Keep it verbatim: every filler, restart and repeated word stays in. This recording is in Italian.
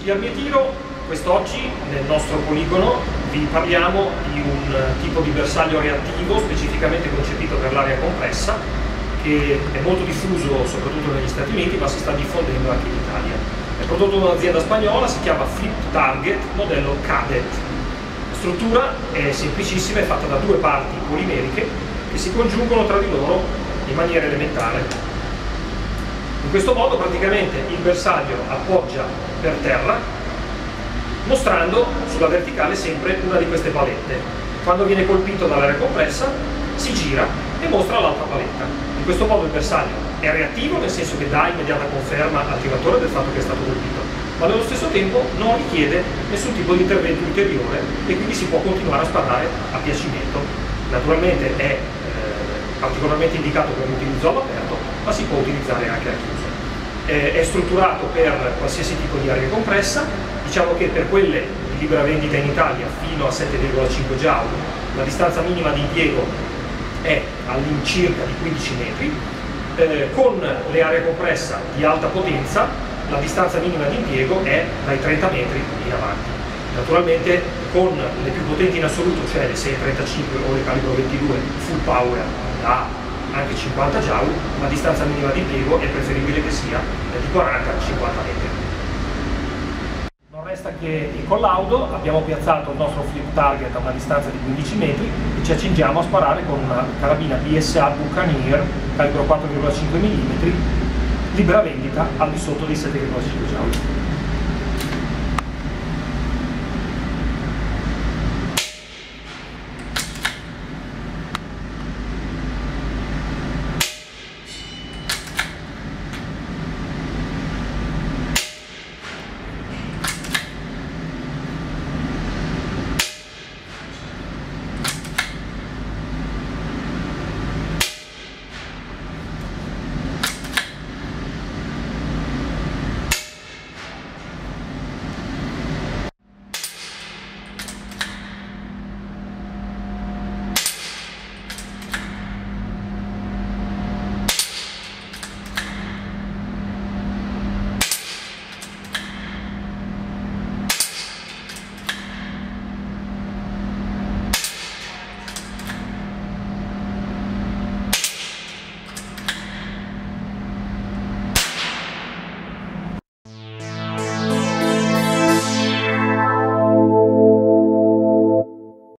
di armi e tiro, quest'oggi nel nostro poligono vi parliamo di un tipo di bersaglio reattivo specificamente concepito per l'aria compressa, che è molto diffuso soprattutto negli Stati Uniti, ma si sta diffondendo anche in Italia. È prodotto da un'azienda spagnola, si chiama Flip Target, modello Cadet. La struttura è semplicissima, è fatta da due parti polimeriche che si congiungono tra di loro in maniera elementare. In questo modo praticamente il bersaglio appoggia per terra, mostrando sulla verticale sempre una di queste palette. Quando viene colpito dall'aria compressa si gira e mostra l'altra paletta. In questo modo il bersaglio è reattivo, nel senso che dà immediata conferma al tiratore del fatto che è stato colpito, ma nello stesso tempo non richiede nessun tipo di intervento ulteriore e quindi si può continuare a sparare a piacimento. Naturalmente è eh, particolarmente indicato per l'utilizzo all'aperto, ma si può utilizzare anche al chiuso. Eh, è strutturato per qualsiasi tipo di aria compressa. Diciamo che per quelle di libera vendita in Italia fino a sette virgola cinque joule la distanza minima di impiego è all'incirca di quindici metri, eh, con le aria compressa di alta potenza la distanza minima di impiego è dai trenta metri in avanti. Naturalmente con le più potenti in assoluto, cioè le sei trentacinque o le calibro ventidue full power da anche cinquanta joule, la distanza minima di impiego è preferibile che sia di quaranta cinquanta metri. Non resta che il collaudo. Abbiamo piazzato il nostro Flip Target a una distanza di quindici metri e ci accingiamo a sparare con una carabina B S A Buccaneer calibro quattro virgola cinque millimetri, libera vendita al di sotto dei sette virgola cinque joule.